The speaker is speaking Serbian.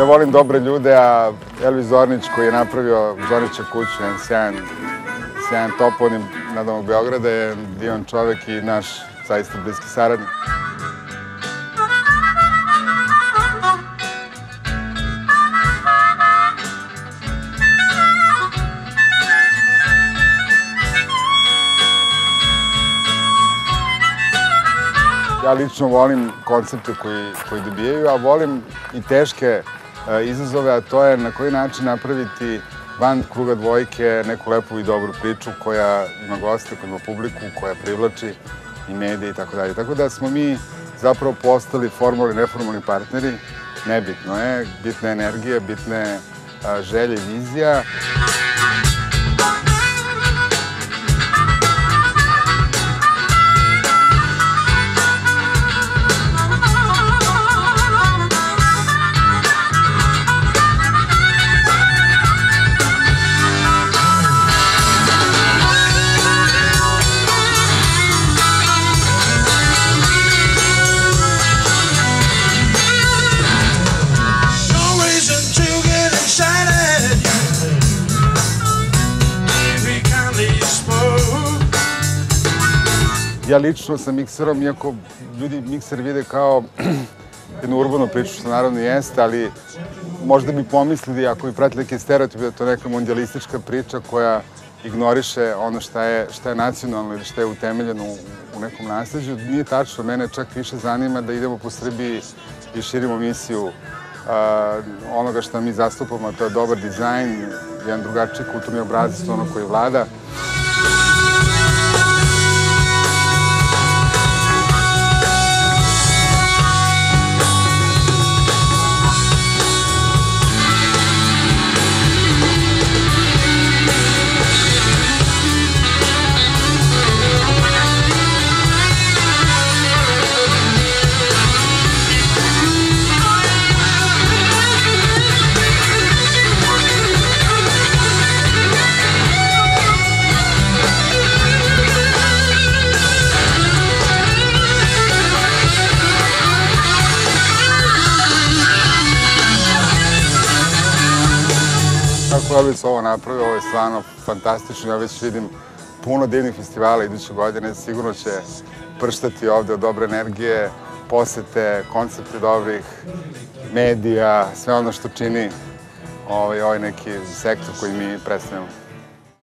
Ja volim dobre ljude, a Elvis Zornić koji je napravio Zornića kuću, jedan sjajan toponim nadomak Beograda, je divan čovek i naš zaista bliski saradnik. Ja lično volim koncepte koji dobijaju, a volim i teške izazove, a to je na koji način napraviti van kruga dvojke neku lepu i dobru priču koja ima goste, koja ima publiku, koja privlači i medije i tako dalje. Tako da smo mi zapravo postali formalni, neformalni partneri, nebitno je, bitna je energija, bitna je želja i vizija. Ja lično sa mikserom, iako ljudi mikser vide kao jednu urbanu priču, što naravno jeste, ali možda bi pomislili, ako bi pratili neke stereotipe, da je to neka mondijalistička priča koja ignoriše ono šta je nacionalno ili šta je utemeljeno u nekom nasleđu. Nije tačno, mene čak više zanima da idemo po Srbiji i širimo misiju onoga šta mi zastupamo, to je dobar dizajn, jedan drugačiji kulturni obrazac, ono koji vlada. Kako je Elvis ovo napravio, ovo je stvarno fantastično. Ja već vidim puno divnih festivala iduće godine. Sigurno će prštati ovde od dobre energije, posete, koncepte dobrih medija, sve ono što čini ovaj neki sektor koji mi predstavljamo.